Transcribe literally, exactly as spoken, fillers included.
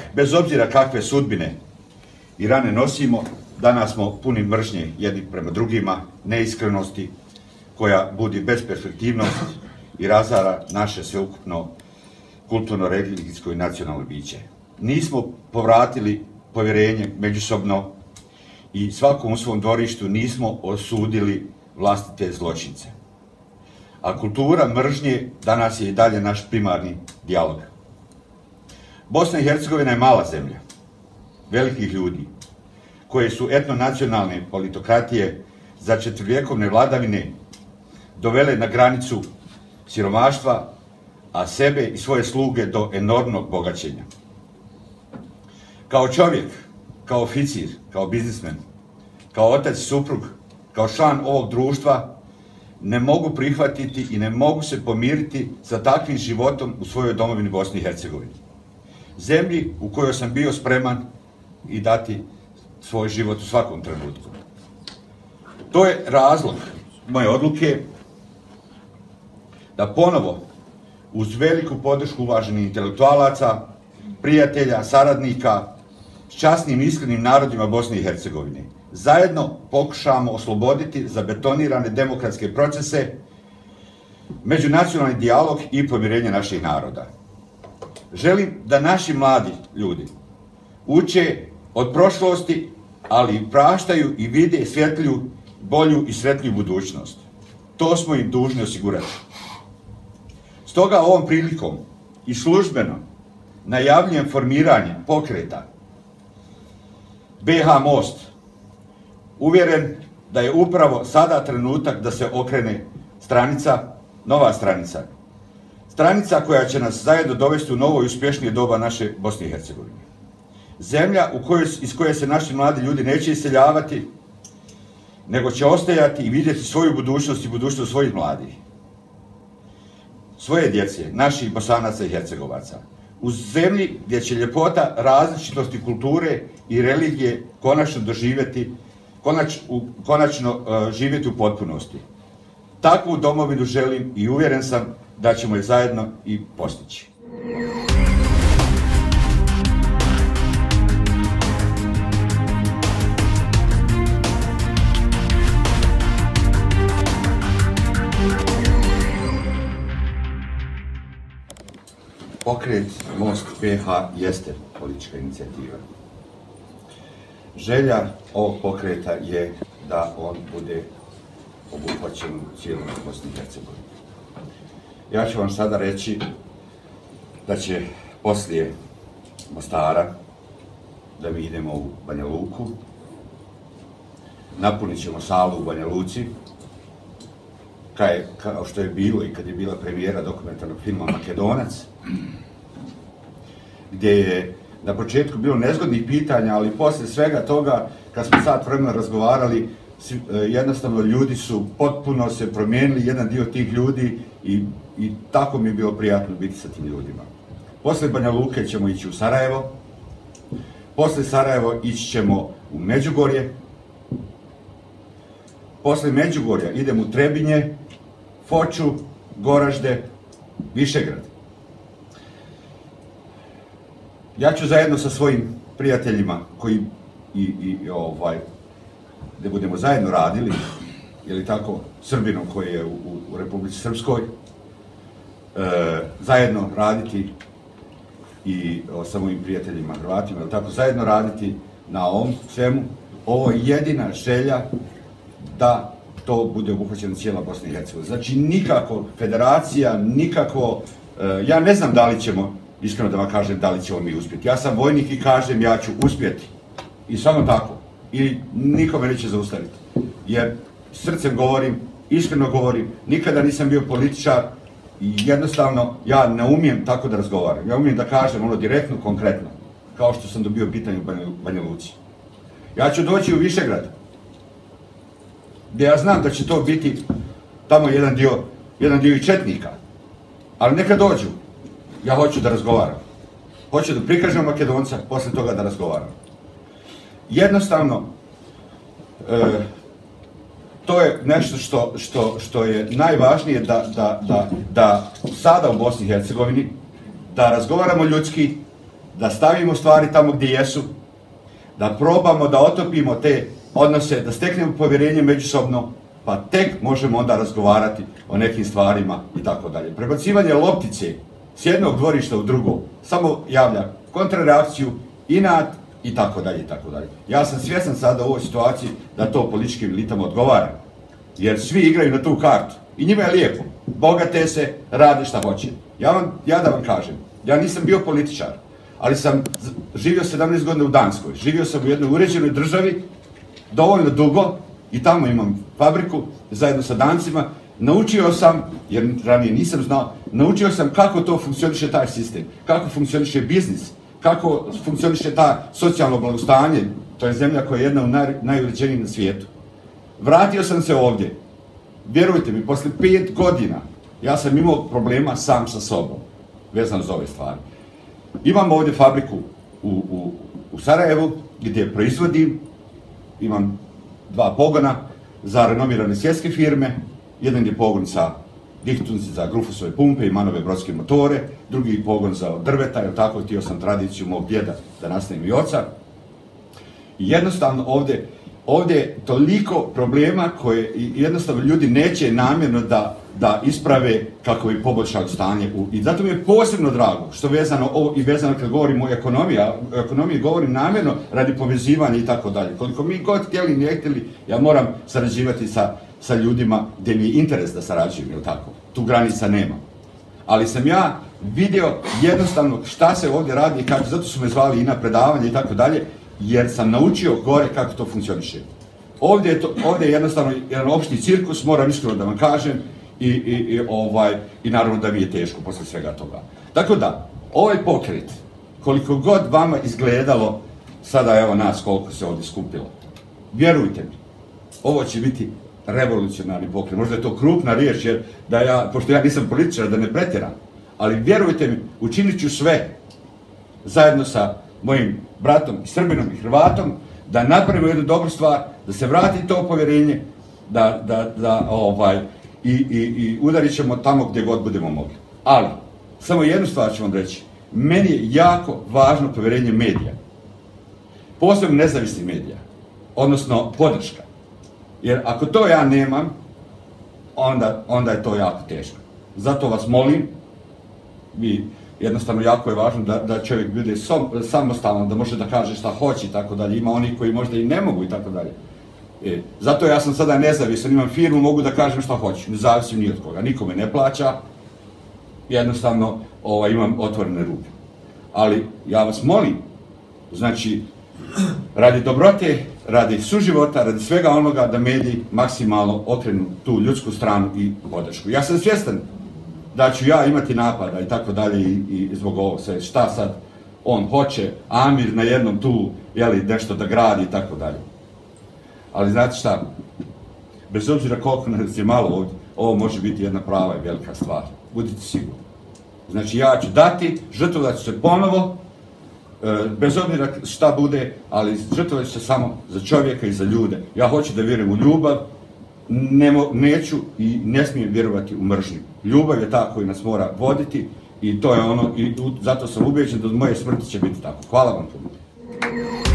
bez obzira kakve sudbine i rane nosimo, danas smo puni mržnje jedni prema drugima, neiskrenosti koja budi besperspektivnost i razara naše sveukupno kulturno, religijsko i nacionalno biće. Nismo povratili povjerenje međusobno i svakom u svom dvorištu nismo osudili vlastite zločince. A kultura mržnje danas je i dalje naš primarni dijalog. Bosna i Hercegovina je mala zemlja, velikih ljudi, koje su etnonacionalne politokratije za četvrvjekovne vladavine dovele na granicu siromaštva, a sebe i svoje sluge do enormnog bogaćenja. Kao čovjek, kao oficir, kao biznismen, kao otac i suprug, kao član ovog društva, ne mogu prihvatiti i ne mogu se pomiriti sa takvim životom u svojoj domovini Bosni i Hercegovini. Zemlji u kojoj sam bio spreman i dati svoj život u svakom trenutku. To je razlog moje odluke da ponovo, uz veliku podršku uvaženih intelektualaca, prijatelja, saradnika, s časnim i iskrenim narodima Bosne i Hercegovine, zajedno pokušamo osloboditi zabetonirane demokratske procese, međunacionalni dijalog i pomirenje naših naroda. Želim da naši mladi ljudi uče od prošlosti, ali praštaju i vide svjetliju, bolju i sretniju budućnost. To smo im dužni osigurati. Stoga ovom prilikom i službeno najavljujem formiranje pokreta B H Most, uvjeren da je upravo sada trenutak da se okrene stranica, nova stranica. Stranica koja će nas zajedno dovesti u novo i uspješnije doba naše Bosne i Hercegovine. Zemlja u kojoj, iz koje se naši mladi ljudi neće iseljavati, nego će ostajati i vidjeti svoju budućnost i budućnost svojih mladih. Svoje djece, naših Bosanaca i Hercegovaca. U zemlji gdje će ljepota različitosti kulture i religije konačno doživjeti, konač, u, konačno uh, živjeti u potpunosti. Takvu domovinu želim i uvjeren sam da ćemo je zajedno i postići. Pokret Most B H jeste politička inicijativa. Želja ovog pokreta je da on bude obuhvaćen u cijelom Bosni i Hercegovini. Ja ću vam sada reći da će poslije Mostara da mi idemo u Banja Luku, napunit ćemo salu u Banja Luci, kao što je bilo i kad je bila premijera dokumentarnog filma Makedonac, gdje je na početku bilo nezgodnih pitanja, ali poslije svega toga, kad smo sat vremena razgovarali, jednostavno ljudi su potpuno se promijenili, jedan dio tih ljudi i, i tako mi je bilo prijatno biti sa tim ljudima. Poslije Banja Luke ćemo ići u Sarajevo, poslije Sarajevo ići ćemo u Međugorje, poslije Međugorja idemo u Trebinje, Foču, Goražde, Višegrad. Ja ću zajedno sa svojim prijateljima koji i, i ovaj, gdje budemo zajedno radili, ili tako, Srbinom koji je u, u Republici Srpskoj, e, zajedno raditi i o, sa mojim prijateljima Hrvatima, ili tako, zajedno raditi na ovom svemu. Ovo je jedina želja da to bude obuhvaćeno cijela Bosna i Hercegovina. Znači nikako federacija, nikako, e, ja ne znam da li ćemo, iskreno da vam kažem, da li ćemo mi uspjeti. Ja sam vojnik i kažem ja ću uspjeti. I samo tako. I nikome neće zaustaviti. Jer srcem govorim, iskreno govorim, nikada nisam bio političar i jednostavno ja ne umijem tako da razgovaram. Ja umijem da kažem ono direktno, konkretno, kao što sam dobio pitanje u Banja Luci. Ja ću doći u Višegrad, gdje ja znam da će to biti tamo jedan dio, jedan dio i četnika. Ali neka dođu. Ja hoću da razgovaram. Hoću da prikažem Makedonca, poslije toga da razgovaram. Jednostavno, e, to je nešto što, što, što je najvažnije da, da, da, da sada u Bosni i Hercegovini, da razgovaramo ljudski, da stavimo stvari tamo gdje jesu, da probamo da otopimo te odnose, da steknemo povjerenje međusobno, pa tek možemo onda razgovarati o nekim stvarima i tako dalje. Prebacivanje loptice s jednog dvorišta u drugo samo javlja kontrareakciju, inat i tako dalje i tako dalje. Ja sam svjestan sada u ovoj situaciji da to političkim elitama odgovara, jer svi igraju na tu kartu i njima je lijepo, bogate se, rade šta hoće. Ja, vam, ja da vam kažem, ja nisam bio političar, ali sam živio sedamnaest godina u Danskoj, živio sam u jednoj uređenoj državi, dovoljno dugo, i tamo imam fabriku, zajedno sa Dancima, naučio sam, jer ranije nisam znao, naučio sam kako to funkcioniše taj sistem, kako funkcioniše biznis, kako funkcioniše ta socijalno blagostanje, to je zemlja koja je jedna od naj, najuređenijih na svijetu. Vratio sam se ovdje, vjerujte mi, posle pet godina ja sam imao problema sam sa sobom, vezano za ove stvari. Imam ovdje fabriku u, u, u Sarajevu, gdje proizvodim, imam dva pogona za renomirane svjetske firme, jedan je pogon za dihtunci, za Grufusove pumpe i Manove brodske motore, drugi pogon za drveta, jer tako htio sam tradiciju mog djeda da nastavim i oca. I jednostavno ovdje, ovdje je toliko problema koje jednostavno ljudi neće namjerno da, da isprave kako bi poboljšali stanje. U, I zato mi je posebno drago što vezano ovo i vezano kad govorimo o ekonomiji, a o ekonomiji govorim namjerno radi povezivanja i tako dalje. Koliko mi god htjeli i ne htjeli, ja moram sarađivati sa, sa ljudima gdje mi je interes da sarađujem, jel tako? Tu granica nema. Ali sam ja vidio jednostavno šta se ovdje radi i kako, zato su me zvali i na predavanje i tako dalje, jer sam naučio gore kako to funkcioniše. Ovdje je, to, ovdje je jednostavno jedan opšti cirkus, moram iskreno da vam kažem, i, i, i, ovaj, i naravno da mi je teško posle svega toga. Tako da, ovaj pokret, koliko god vama izgledalo, sada evo nas koliko se ovdje skupilo, vjerujte mi, ovo će biti revolucionarni pokret. Možda je to krupna riječ, jer da ja, pošto ja nisam političar, da ne pretjeram, ali vjerujte mi, učinit ću sve, zajedno sa mojim bratom i Srbinom i Hrvatom, da napravimo jednu dobru stvar, da se vrati to povjerenje, da, da, da ovaj, i, i, i udarit ćemo tamo gdje god budemo mogli. Ali, samo jednu stvar ću vam reći, meni je jako važno povjerenje medija, posebno nezavisnih medija, odnosno podrška. Jer ako to ja nemam, onda, onda je to jako teško. Zato vas molim, vi jednostavno jako je važno da, da čovjek bude som, samostalan, da može da kaže šta hoće i tako dalje. Ima oni koji možda i ne mogu i tako dalje. E, zato ja sam sada nezavisan, imam firmu, mogu da kažem šta hoću, ne zavisim ni od koga, nikome ne plaća, jednostavno ovaj, imam otvorene ruke. Ali ja vas molim, znači, radi dobrote, radi suživota, radi svega onoga da mediji maksimalno okrenu tu ljudsku stranu i podršku. Ja sam svjestan da ću ja imati napada i tako dalje i, i zbog ovog sve, šta sad on hoće, Amir na jednom tu, jeli, nešto da gradi i tako dalje. Ali znate šta, bez obzira koliko nas je malo ovdje, ovo može biti jedna prava i velika stvar. Budite sigurni. Znači ja ću dati, žrtvovat ću se ponovo, bez obzira šta bude, ali žrtvovat ću se samo za čovjeka i za ljude. Ja hoću da vjerujem u ljubav, Nemo, neću i ne smijem vjerovati u mržnju. Ljubav je ta koja nas mora voditi i to je ono, i zato sam ubeđen da od moje smrti će biti tako. Hvala vam puno.